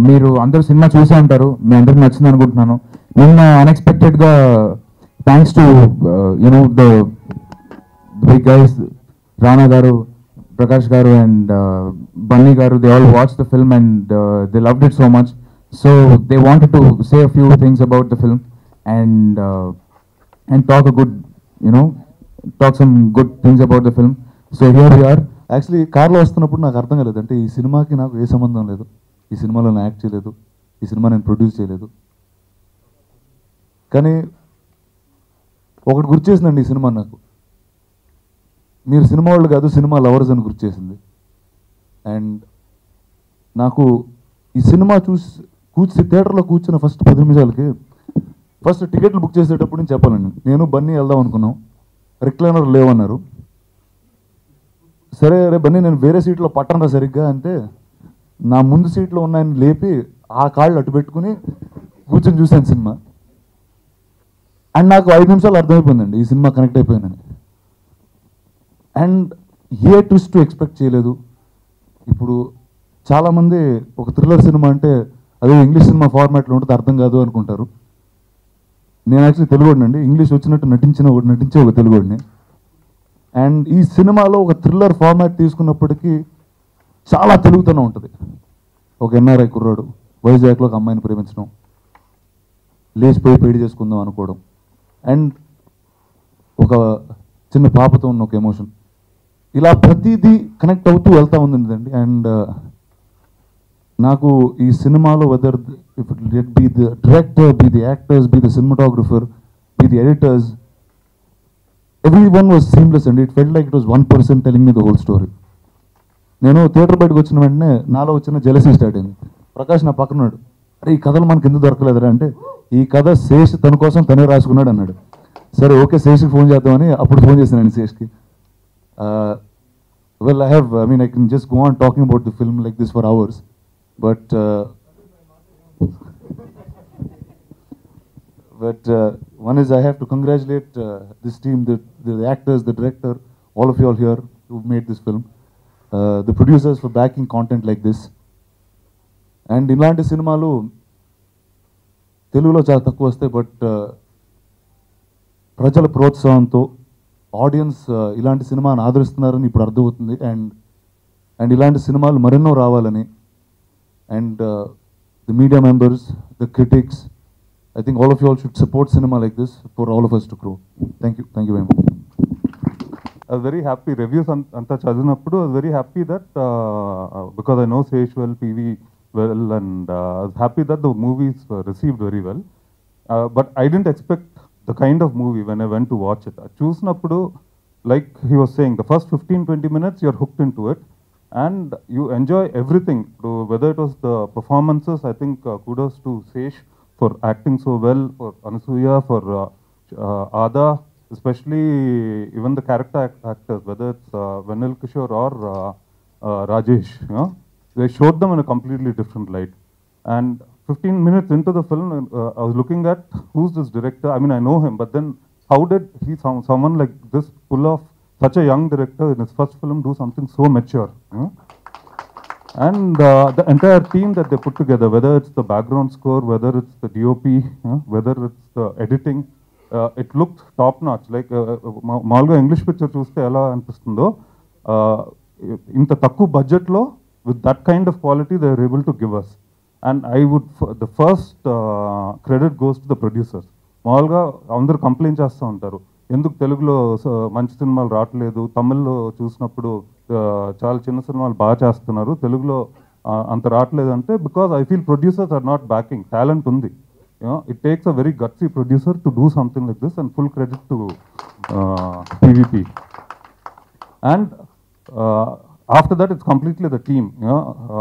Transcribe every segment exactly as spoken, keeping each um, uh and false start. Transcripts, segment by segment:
మీరు అందరూ సినిమా చూసే ఉంటారు, మీ అందరికి నచ్చింది అనుకుంటున్నాను. నిన్న అన్ఎక్స్పెక్టెడ్గా thanks to you know the big guys, Rana garu, Prakash garu and Bunny garu, they all watch the film and they loved it so much. So they wanted to say a few things about the film and and talk a good you know talk some good things about the film. So here we are. Actually కార్లో వస్తున్నప్పుడు నాకు అర్థం కాలేదు, అంటే ఈ సినిమాకి నాకు ఏ సంబంధం లేదు, ఈ సినిమాలో నేను యాక్ట్ చేయలేదు, ఈ సినిమా నేను ప్రొడ్యూస్ చేయలేదు. కానీ ఒకటి గుర్తు చేసిందండి ఈ సినిమా నాకు, మీరు సినిమా వాళ్ళు కాదు సినిమా లవర్స్ అని గుర్తు చేసింది. అండ్ నాకు ఈ సినిమా చూసి కూర్చి థియేటర్లో కూర్చున్న ఫస్ట్ పది నిమిషాలకి ఫస్ట్ టికెట్లు బుక్ చేసేటప్పుడు నేను చెప్పాలండి, నేను బన్నీ వెళ్దాం అనుకున్నాం, రిక్లైనర్ లేవన్నారు. సరే రే బన్నీ నేను వేరే సీట్లో పట్టనరా సరిగ్గా అంటే, నా ముందు సీట్లో ఉన్నాయని లేపి ఆ కాళ్ళు అటు పెట్టుకుని కూర్చొని చూశాను సినిమా. అండ్ నాకు ఐదు నిమిషాలు అర్థమైపోయిందండి ఈ సినిమా కనెక్ట్ అయిపోయిందని. అండ్ ఏ ట్విస్ట్ ఎక్స్పెక్ట్ చేయలేదు. ఇప్పుడు చాలామంది ఒక థ్రిల్లర్ సినిమా అంటే అదే ఇంగ్లీష్ సినిమా ఫార్మాట్లో ఉంటుంది, అర్థం కాదు అనుకుంటారు. నేను యాక్చువల్లీ తెలుగుడినండి, ఇంగ్లీష్ వచ్చినట్టు నటించిన ఒకటి నటించే ఒక తెలుగుడిని. అండ్ ఈ సినిమాలో ఒక థ్రిల్లర్ ఫార్మాట్ తీసుకున్నప్పటికీ చాలా తెలుగుతనం ఉంటుంది. ఒక ఎన్ఆర్ఐ కుర్రాడు వైజాగ్లో ఒక అమ్మాయిని ప్రేమించడం, లేచిపోయి పెళ్లి చేసుకుందాం అనుకోవడం, అండ్ ఒక చిన్న పాపతో ఉన్న ఒక ఎమోషన్, ఇలా ప్రతిదీ కనెక్ట్ అవుతూ వెళ్తూ ఉందండి. అండ్ నాకు ఈ సినిమాలో whether if it be the director, be the actors, be the cinematographer, be the editors, everyone was seamless and it felt like it was one person telling me the whole story. నేను theatre బయటకు వచ్చిన వెంటనే నాలో వచ్చిన jealousy start అయింది. ప్రకాష్ నా పక్కనాడు, అరే ఈ కథలు మనకి ఎందుకు దొరకలేదురా అంటే, ఈ కథ శేష్ తన కోసం తనే రాసుకున్నాడు అన్నాడు. సరే ఓకే శేష్కి ఫోన్ చేద్దామని అప్పుడు ఫోన్ చేశానండి శేష్కి. Well I have I mean I can just go on talking about the film like this for hours, but But uh, one is I have to congratulate uh, this team, the, the actors, the director, all of you all here who made this film, uh, the producers for backing content like this. And ఇలాంటి సినిమాలు తెలుగులో చాలా తక్కువ వస్తాయి, but ప్రజల ప్రోత్సాహంతో audience ఇలాంటి సినిమాను ఆదరిస్తున్నారని ఇప్పుడు అర్థమవుతుంది. అండ్ అండ్ ఇలాంటి సినిమాలు మరెన్నో రావాలని, and the media members, the critics, I think all of you all should support cinema like this for all of us to grow. Thank you. Thank you very much. I was very happy. Reviews anta chadinappudu I was very happy that uh, because I know Sesh well, P V well, and uh, I was happy that the movie is uh, received very well. Uh, but I didn't expect the kind of movie when I went to watch it. Chusnappudu, like he was saying, the first fifteen twenty minutes you're hooked into it and you enjoy everything. Whether it was the performances, I think uh, kudos to Sesh for acting so well, for Anasuya, for uh, uh, Ada, especially even the character act actors, whether it's uh, Venil Kishore or uh, uh, Rajesh, you know, they showed them in a completely different light. And fifteen minutes into the film, uh, I was looking at who's this director. I mean, I know him, but then how did he, some, someone like this, pull off such a young director in his first film, do something so mature? You know? And uh, the entire team that they put together, whether it's the background score, whether it's the D O P, uh, whether it's the editing, uh, it looked top notch. Like మామూలుగా English picture చూస్తే ఎలా అనిపిస్తుందో, ఇంత తక్కువ బడ్జెట్లో with that kind of quality they are able to give us. And I would, the first uh, credit goes to the producers. మామూలుగా అందరూ complaint చేస్తూ ఉంటారు, ఎందుకు తెలుగులో మంచి సినిమాలు రావట్లేదు, తమిళ్లో చూసినప్పుడు చాలా చిన్న సినిమాలు బాగా చేస్తున్నారు, తెలుగులో అంత రావట్లేదు అంటే, because I feel producers are not backing. Talent ఉంది, you know it takes a very gutsy producer to do something like this, and full credit to PVP. And after that it's completely the team, you know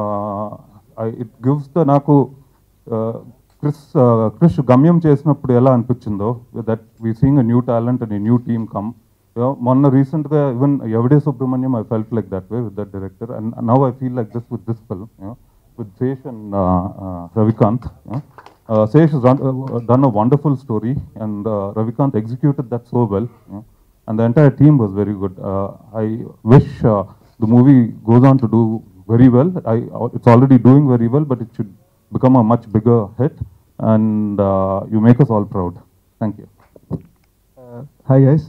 it gives the, నాకు క్రిస్ క్రిష్ గమ్యం చేసినప్పుడు ఎలా అనిపించిందో, that we seeing a new talent and a new team come. మొన్న రీసెంట్గా even Yevade Subramanyam, I felt like that way with that director, and now I feel like this with this film, with Sesh and Ravikanth. Sesh has done a wonderful story, and uh, Ravikant executed that so well, and the entire team was very good. Uh, I wish uh, the movie goes on to do very well. I, it's already doing very well, but it should become a much bigger hit, and uh, you make us all proud. Thank you. Hi guys.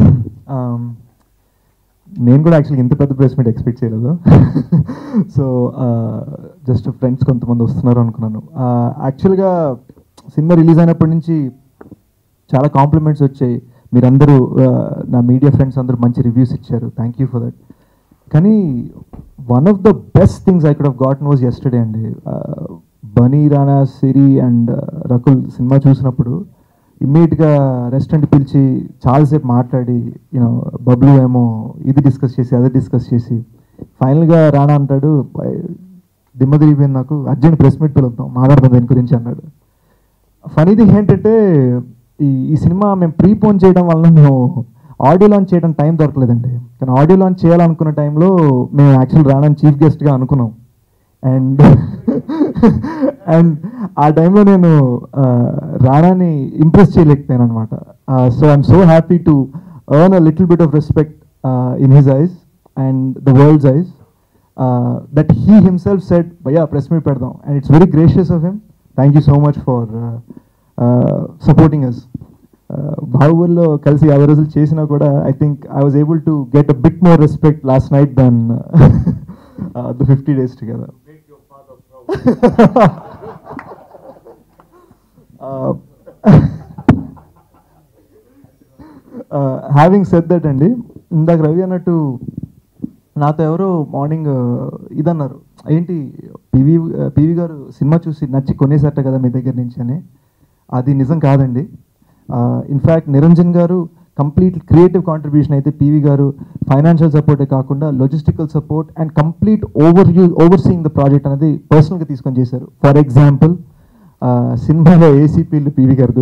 నేను కూడా యాక్చువల్గా ఇంత పెద్ద press meet expect చేయలేదు. So just friends కొంతమంది వస్తున్నారు అనుకున్నాను. యాక్చువల్గా సినిమా రిలీజ్ అయినప్పటి నుంచి చాలా కాంప్లిమెంట్స్ వచ్చాయి. మీరందరూ నా మీడియా ఫ్రెండ్స్ అందరూ మంచి రివ్యూస్ ఇచ్చారు. Thank you for that. కానీ one of the best things I could have gotten was yesterday అండి. బనీ, రానా, సిరి అండ్ రకుల్ సినిమా చూసినప్పుడు ఇమ్మీడియట్గా రెస్టారెంట్ పిలిచి చాలాసేపు మాట్లాడి, యూనో బబ్లు ఏమో ఇది డిస్కస్ చేసి అది డిస్కస్ చేసి ఫైనల్గా రానా అంటాడు, దిమ్మ తిరిగిపోయింది నాకు, అర్జెంట్ ప్రెస్ మీట్ పిలుద్దాం మాట్లాడదాం దాని గురించి అన్నాడు. ఫనీ థింగ్ ఏంటంటే ఈ ఈ సినిమా మేము ప్రీపోన్ చేయడం వల్ల మేము ఆడియో లాంచ్ చేయడం టైం దొరకలేదండి. కానీ ఆడియో లాంచ్ చేయాలనుకున్న టైంలో మేము యాక్చువల్ రానా చీఫ్ గెస్ట్గా అనుకున్నాం. అండ్ అండ్ ఆ టైంలో నేను రానాని ఇంప్రెస్ చేయలేకపోయాను అనమాట. So I'm so happy to earn a little bit of respect in his eyes and the world's eyes, that he himself said భయ్యా ప్రెస్ మీట్ పెడదాం. And it's very gracious of him. Thank you so much for supporting us. బాహుబలిలో కలిసి యాభై రోజులు చేసినా కూడా I think I was able to get a bit more respect last night then the fifty days together. Having said that అండి, ఇందాక రవి అన్నట్టు నాతో ఎవరో మార్నింగ్ ఇదన్నారు, ఏంటి పివి పివి గారు సినిమా చూసి నచ్చి కొనేసట కదా మీ దగ్గర నుంచి అని. అది నిజం కాదండి. In fact Niranjan garu complete creative contribution అయితే పీవీ గారు ఫైనాన్షియల్ సపోర్టే కాకుండా logistical support and complete over you over seeing the project అనేది పర్సనల్గా తీసుకొని చేశారు. ఫర్ ఎగ్జాంపుల్ సినిమాలో ఏసీపీలు పీవీ గారు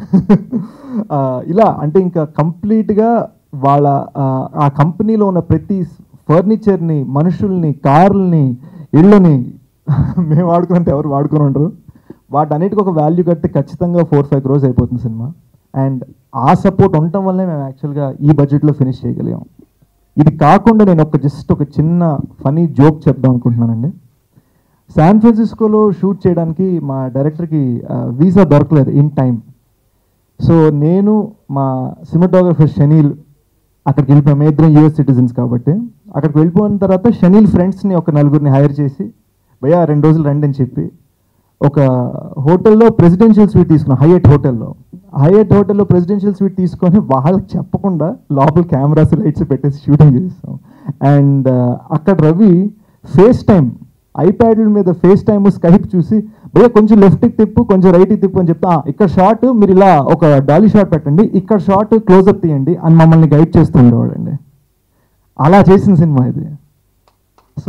ఇలా అంటే ఇంకా కంప్లీట్గా వాళ్ళ ఆ కంపెనీలో ఉన్న ప్రతి ఫర్నిచర్ని, మనుషుల్ని, కార్లని, ఇళ్ళని మేము వాడుకున్నంత ఎవరు వాడుకొని ఉండరు. వాటన్నిటికి ఒక వాల్యూ కడితే ఖచ్చితంగా ఫోర్ ఫైవ్ క్రోర్స్ అయిపోతుంది సినిమా. అండ్ ఆ సపోర్ట్ ఉండటం వల్లే మేము యాక్చువల్గా ఈ బడ్జెట్లో ఫినిష్ చేయగలిగాం. ఇది కాకుండా నేను ఒక జస్ట్ ఒక చిన్న ఫనీ జోక్ చెప్దాం అనుకుంటున్నానండి. శాన్ ఫ్రాన్సిస్కోలో షూట్ చేయడానికి మా డైరెక్టర్కి వీసా దొరకలేదు ఇన్ టైం. సో నేను మా సినిమాటోగ్రఫర్ షనీల్ అక్కడికి వెళ్ళిపోయాం. మేము ఇద్దరం యూఎస్ సిటిజన్స్ కాబట్టి అక్కడికి వెళ్ళిపోయిన తర్వాత షనీల్ ఫ్రెండ్స్ని ఒక నలుగురిని హైర్ చేసి భయ్యా రెండు రోజులు రండి అని చెప్పి ఒక హోటల్లో ప్రెసిడెన్షియల్ స్వీట్ తీసుకున్నాం. హైయట్ హోటల్లో హైయట్ హోటల్లో ప్రెసిడెన్షియల్ స్వీట్ తీసుకొని వాళ్ళకి చెప్పకుండా లోపల కెమెరాస్ లైట్స్ పెట్టేసి షూటింగ్ చేస్తాం. అండ్ అక్కడ రవి ఫేస్ టైం ఐప్యాడ్ల మీద ఫేస్ టైమ్ స్కైప్ చూసి భయ్యా కొంచెం లెఫ్ట్కి తిప్పు, కొంచెం రైట్కి తిప్పు అని చెప్తా, ఇక్కడ షార్ట్ మీరు ఇలా ఒక డాలీ షాట్ పెట్టండి, ఇక్కడ షార్ట్ క్లోజ్అప్ తీయండి అని మమ్మల్ని గైడ్ చేస్తూ ఉండేవాడండి. అలా చేసిన సినిమా ఇది. So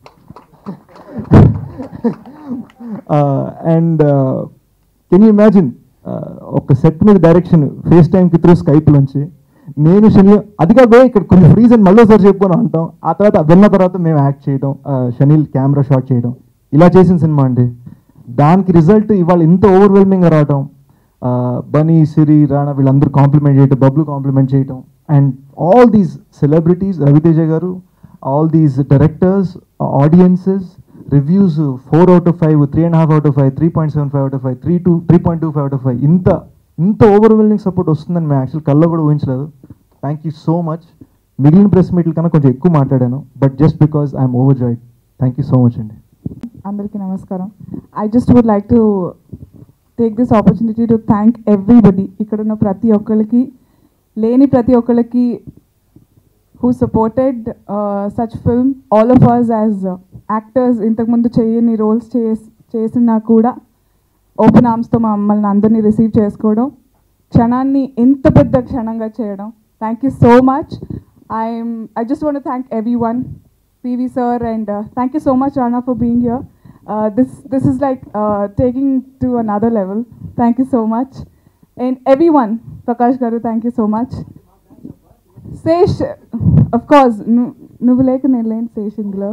and can you imagine ఒక సెట్ మీద డైరెక్షన్ ఫేస్ టైంకి త్రూ స్కైప్లోంచి నేను షనీల్ అది కాదు ఇక్కడ కొన్ని ఫ్రీజ్ అని మళ్ళీ ఒకసారి చెప్పుకొని అంటాం. ఆ తర్వాత విన్న తర్వాత మేము యాక్ట్ చేయడం, షనీల్ కెమెరా షాట్ చేయడం, ఇలా చేసిన సినిమా అండి. దానికి రిజల్ట్ ఇవాళ ఇంత ఓవర్వెల్మింగ్గా రావడం, బనీ, సిరి, రాణా వీళ్ళందరూ కాంప్లిమెంట్ చేయడం, బబ్లు కాంప్లిమెంట్ చేయడం, and all these celebrities, Ravi Teja garu, all these directors, audiences, reviews four out of five, three and half out of five, three point seven five out of five, three two three point two five out of five, ఇంత ఇంత overwhelming support వస్తుందని మేము actual కల్లో కూడా ఊహించలేదు. Thank you so much. మిగిలిన press మీట్ల కన్నా కొంచెం ఎక్కువ మాట్లాడాను, but just because I'm overjoyed. Thank you so much అండి. అందరికీ నమస్కారం. I just would like to take this opportunity to thank everybody, ఇక్కడ ఉన్న ప్రతి ఒక్కరికి, లేని ప్రతి ఒక్కరికి who supported uh, such film, all of us as uh, actors ఇంతకుముందు చేయని రోల్స్ చేసినా కూడా ఓపెన్ ఆర్మ్స్తో మమ్మల్ని అందరినీ రిసీవ్ చేసుకోవడం, క్షణాన్ని ఇంత పెద్ద క్షణంగా చేయడం. Thank you so much. I'm I just want to thank everyone, PV sir, and thank you so much Rana for being here. This this is like taking to another level. Thank you so much. And every one, Prakash garu thank you so much. Sesh of course నువ్వు లేక నేను లేని శేష్ ఇందులో.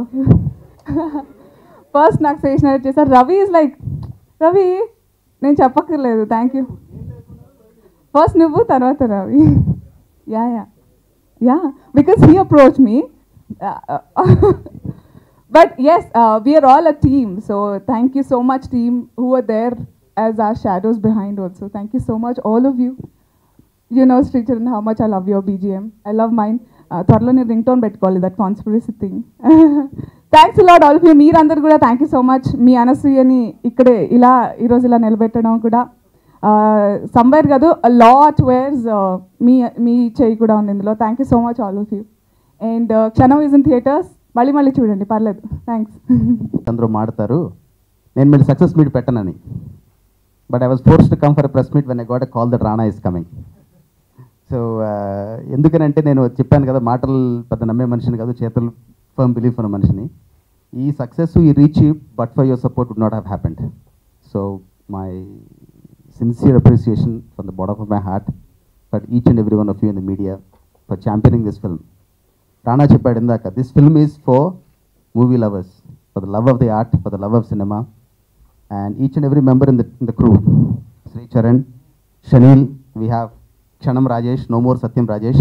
First నాకు Sesh narrate చేశారు. Ravi is like Ravi నేను చెప్పక్కర్లేదు, thank you. First నువ్వు తర్వాత Ravi. Yeah yeah yeah because he approach me But yes, uh, we are all a team. So thank you so much, team, who are there as our shadows behind also. Thank you so much, all of you. You know, Sricharan, how much I love your B G M. I love mine. త్వరలో నేను ring tone పెట్టుకోవాలి, that conspiracy thing. Thanks a lot all of you. మీరందరూ కూడా thank you so much. మీ అనసూయని ఇక్కడే ఇలా ఈరోజు ఇలా నిలబెట్టడం కూడా సమ్వేర్ కాదు, లాట్ వేర్స్ మీ మీ చేయి కూడా ఉంది ఇందులో. Thank you so much all of you. And Kshanam is in theatres. మళ్ళీ మళ్ళీ చూడండి, పర్లేదు. థ్యాంక్స్. అందరూ మాడతారు నేను మళ్ళీ సక్సెస్ మీట్ పెట్టనని, but I was force to come for press meet when I got a call that Rana is coming. So ఎందుకనంటే నేను చెప్పాను కదా, మాటలు పెద్ద నమ్మే మనిషిని కాదు, చేతులు ఫర్మ్ బిలీఫ్ ఉన్న మనిషిని. ఈ సక్సెస్ ఈ reach but for your support would not have happened. So my sincere appreciation from the bottom of my heart for each and every one of you in the media for championing this film. Rana చెప్పాడు ఇందాక, this film is for movie lovers, for the love of the art, for the love of cinema. And each and every member in the in the crew, Shri Charan, chenille, we have Kshanam Rajesh, no more Satyam Rajesh.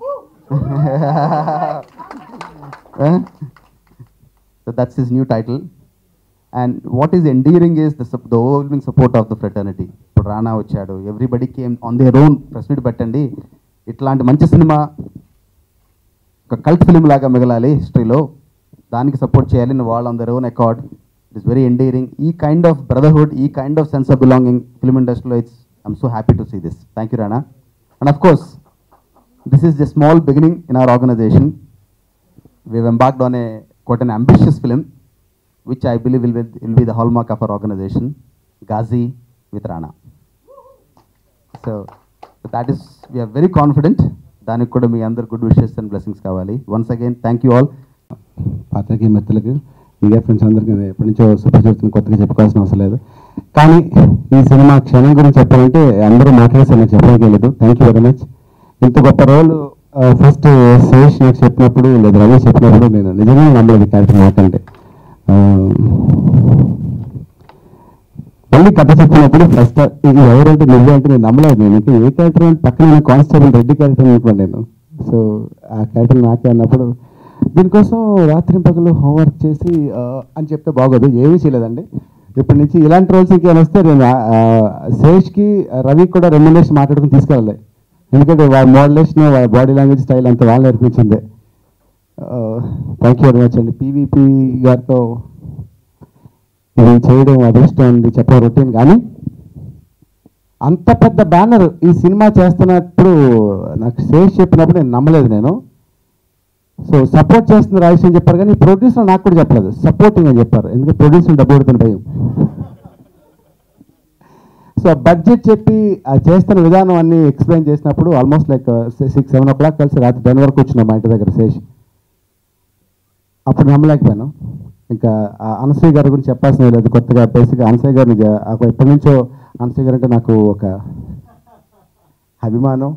So that's his new title. And what is endearing is the, the overwhelming support of the fraternity. ఇప్పుడు రానా వచ్చాడు, everybody came on their own. Press meet పెట్టండి, ఇట్లాంటి మంచి cinema ఒక cult film లాగా మిగలాలి హిస్టరీలో, దానికి support చేయాలి వాళ్ళు on their own accord. It is very endearing. ఈ కైండ్ ఆఫ్ బ్రదర్హుడ్, ఈ kind of sense of belonging film ఇండస్ట్రీలో, it's I'm so happy to see this. Thank you Rana. And of course, this is the small beginning in our organization. We have embarked on a quite an ambitious film, which I believe will be, will be the hallmark of our organization, Ghazi with Rana. So that is, we are very confident. దానికి కూడా మీ అందరు good wishes and blessings కావాలి. Once again thank you all. పాత్రకి మెత్తలకు media friends అందరికీ ఎప్పటి నుంచో సుపరిచితులను కొత్తగా చెప్పుకోవాల్సిన అవసరం లేదు. కానీ ఈ సినిమా క్షణం గురించి చెప్పాలంటే అందరూ మాట్లాడేసి నాకు చెప్పడానికి లేదు. Thank you very much. ఇంత గొప్ప రోల్ ఫస్ట్ శేష్ నాకు చెప్పినప్పుడు, లేదా రవి చెప్పినప్పుడు నేను నిజంగా నమ్మలేదు క్యారెక్టర్ మాట్లాడితే. మళ్ళీ కథ చెప్పినప్పుడు ఫస్ట్ ఇది ఎవరంటే నువ్వే అంటే నేను నమ్మలేదు. నేను ఇంకా ఏ క్యారెక్టర్ అంటే పక్కన కానిస్టేబుల్ రెడ్డి క్యారెక్టర్ అనుకున్నాను నేను. సో ఆ క్యారెక్టర్ నాకే అన్నప్పుడు దీనికోసం రాత్రి పగలు హోంవర్క్ చేసి అని చెప్తే బాగోదు, ఏమీ చేయలేదండి. ఇప్పటి నుంచి ఇలాంటి రోల్స్ ఇంకేమైనా వస్తే నేను శేష్కి రవికి కూడా రెమ్యునరేషన్ మాట్లాడుకుని తీసుకెళ్ళాలి. ఎందుకంటే వాళ్ళ మోడలేషన్, వాళ్ళ బాడీ లాంగ్వేజ్ స్టైల్ అంతా వాళ్ళు నేర్పించిందే. థ్యాంక్ యూ వెరీ మచ్ అండి. పీవీపీ గారితో ఇది చేయడం అదృష్టం ఉంది చెప్పే రొటీన్. కానీ అంత పెద్ద బ్యానర్ ఈ సినిమా చేస్తున్నప్పుడు నాకు శేష్ చెప్పినప్పుడు నేను నమ్మలేదు నేను. సో సపోర్ట్ చేస్తుంది రాజేష్ అని చెప్పారు, కానీ ప్రొడ్యూసర్ నాకు కూడా చెప్పలేదు, సపోర్టింగ్ అని చెప్పారు. ఎందుకంటే ప్రొడ్యూసర్ డబ్బు పెడుతున్న భయం. సో బడ్జెట్ చెప్పి చేస్తున్న విధానం అన్ని ఎక్స్ప్లెయిన్ చేసినప్పుడు almost like six seven o'clock కలిసి రాత్రి టెన్ వరకు వచ్చినాం మా ఇంటి దగ్గర శేష్. అప్పుడు నమ్మలేకపోయాను. ఇంకా అనసూయ గారి గురించి చెప్పాల్సిన లేదు. కొత్తగా బేసిక్గా అనసూయ గారిని ఎప్పటి నుంచో అనసూయ గారు అంటే నాకు ఒక అభిమానం.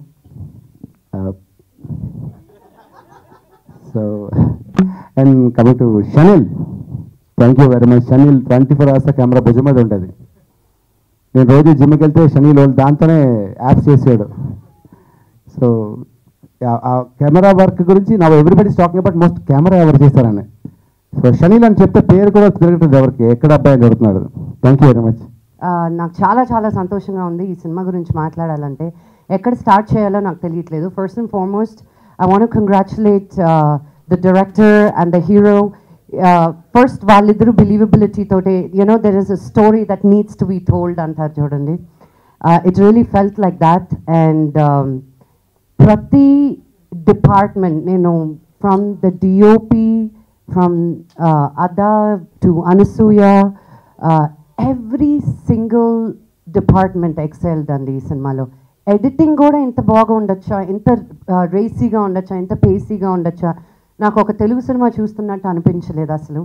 So and coming to Shaneel, thank you very much. Shaneel twenty four hours camera భుజం మీద ఉంటుంది. నేను రోజు జిమ్కి వెళ్తే షనీల్ వాళ్ళు దాంతోనే యాప్స్ చేసాడు. సో ఆ కెమెరా వర్క్ గురించి నా everybody talking about most camera ఎవరు చేస్తారని. సో షనీల్ అని చెప్తే పేరు కూడా తిరగట్లేదు ఎవరికి, ఎక్కడ అబ్బాయి జరుగుతున్నాడు. Thank you very much. నాకు చాలా చాలా సంతోషంగా ఉంది ఈ సినిమా గురించి మాట్లాడాలంటే. ఎక్కడ స్టార్ట్ చేయాలో నాకు తెలియట్లేదు. First and foremost I want to congratulate uh, the director and the hero. Uh, first, వాళ్ళిద్దరు believability తోటే, you know, there is a story that needs to be told అంటారు చూడండి. Uh, it really felt like that. And um, ప్రతి department, నేను from the D O P, from uh, Ada to Anasuya, uh, every single department excelled అండి ఈ సినిమాలో. Editing కూడా ఇంత బాగా ఉండొచ్చా, ఇంత రేసీగా ఉండొచ్చా, ఇంత పేసీగా ఉండొచ్చా, నాకు ఒక తెలుగు సినిమా చూస్తున్నట్టు అనిపించలేదు అసలు.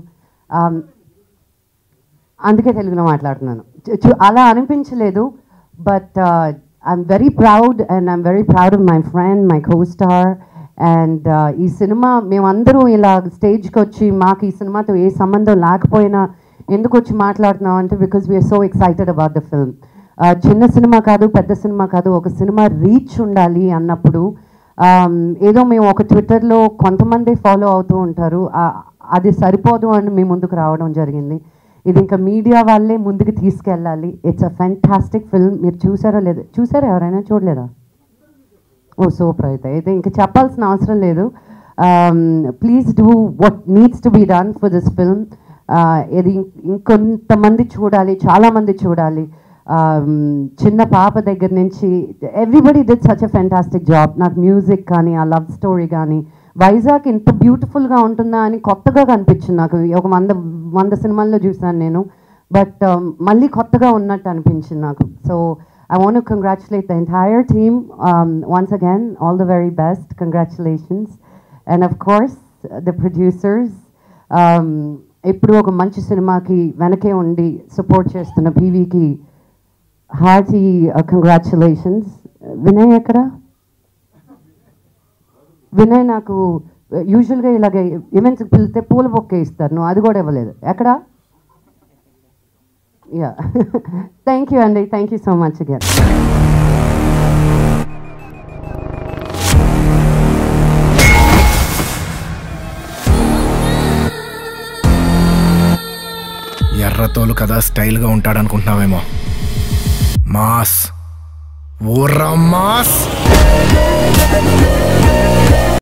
అందుకే తెలుగులో మాట్లాడుతున్నాను. అలా అనిపించలేదు. But I'm very proud and I'm very proud of my friend, my co star. And ఈ సినిమా మేమందరూ ఇలా స్టేజ్కి వచ్చి మాకు ఈ సినిమాతో ఏ సంబంధం లేకపోయినా ఎందుకు వచ్చి మాట్లాడుతున్నాం అంటే because we are so excited about the film. చిన్న సినిమా కాదు, పెద్ద సినిమా కాదు, ఒక సినిమా రీచ్ ఉండాలి అన్నప్పుడు ఏదో మేము ఒక ట్విట్టర్లో కొంతమంది ఫాలో అవుతూ ఉంటారు, అది సరిపోదు అని మీ ముందుకు రావడం జరిగింది. ఇది ఇంకా మీడియా వాళ్ళే ముందుకు తీసుకెళ్ళాలి. It's a fantastic film. మీరు చూసారో లేదు? చూసారా? ఎవరైనా చూడలేదా? Oh super. అయితే అయితే ఇంకా చెప్పాల్సిన అవసరం లేదు. Please do what needs to be done for this film. ఇది ఇంకొంతమంది చూడాలి, చాలామంది చూడాలి. చిన్న పాప దగ్గర నుంచి everybody did such a fantastic job. నాకు మ్యూజిక్ కానీ ఆ లవ్ స్టోరీ కానీ వైజాగ్ ఇంత బ్యూటిఫుల్గా ఉంటుందా అని కొత్తగా కనిపించింది నాకు. ఒక వంద వంద సినిమాల్లో చూసాను నేను, బట్ మళ్ళీ కొత్తగా ఉన్నట్టు అనిపించింది నాకు. So I want to congratulate the entire team um, once again. All the very best. Congratulations. And of course, the producers. ఇప్పుడు ఒక మంచి సినిమాకి వెనకే ఉండి సపోర్ట్ చేస్తున్న పీవీకి హార్టీ కంగ్రాచులేషన్స్. వినయ్ ఎక్కడ? వినయ్ నాకు యూజువల్గా ఇలాగే ఈవెంట్స్కి పిలిస్తే పూల బొక్కే ఇస్తారు, నువ్వు అది కూడా ఇవ్వలేదు. ఎక్కడ? Yeah. Thank you, Andy. Thank you so much again. ఎర్రతోలు కదా స్టైల్గా ఉంటాడు అనుకుంటున్నావేమో. మాస్, ఊర్రా మాస్.